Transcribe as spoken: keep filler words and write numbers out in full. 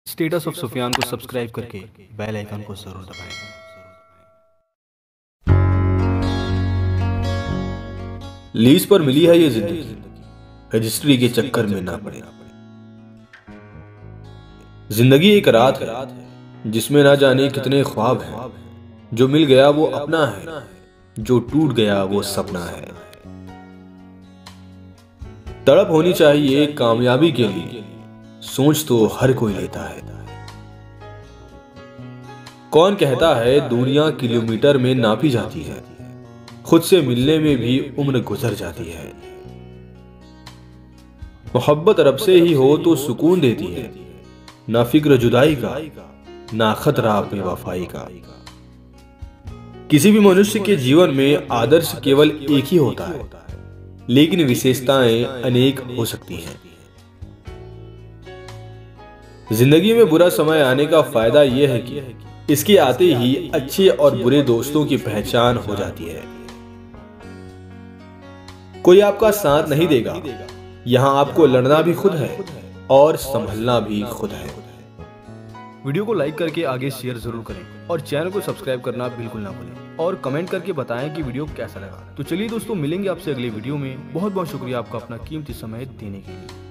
Status of Sufiyan को subscribe करके bell icon को जरूर दबाएं। लीज पर मिली है ये जिंदगी, रजिस्ट्री के चक्कर में ना पड़े। जिंदगी एक रात है जिसमें ना जाने कितने ख्वाब हैं। जो मिल गया वो अपना है, जो टूट गया वो सपना है। तड़प होनी चाहिए कामयाबी के लिए, सोच तो हर कोई लेता है। कौन कहता है दुनिया किलोमीटर में नापी जाती है, खुद से मिलने में भी उम्र गुजर जाती है। मोहब्बत रब से ही हो तो सुकून देती है, ना फिक्र जुदाई का, ना खतरा अपनी वफाई का। किसी भी मनुष्य के जीवन में आदर्श केवल एक ही होता है, लेकिन विशेषताएं अनेक हो सकती हैं। जिंदगी में बुरा समय आने का फायदा यह है कि इसके आते ही अच्छे और बुरे दोस्तों की पहचान हो जाती है। कोई आपका साथ नहीं देगा, यहां आपको लड़ना भी खुद है और संभलना भी खुद है। वीडियो को लाइक करके आगे शेयर जरूर करें और चैनल को सब्सक्राइब करना बिल्कुल ना भूलें और कमेंट करके बताएं कि वीडियो कैसा लगा। तो चलिए दोस्तों, मिलेंगे आपसे अगले वीडियो में। बहुत बहुत शुक्रिया आपका अपना कीमती समय देने के लिए।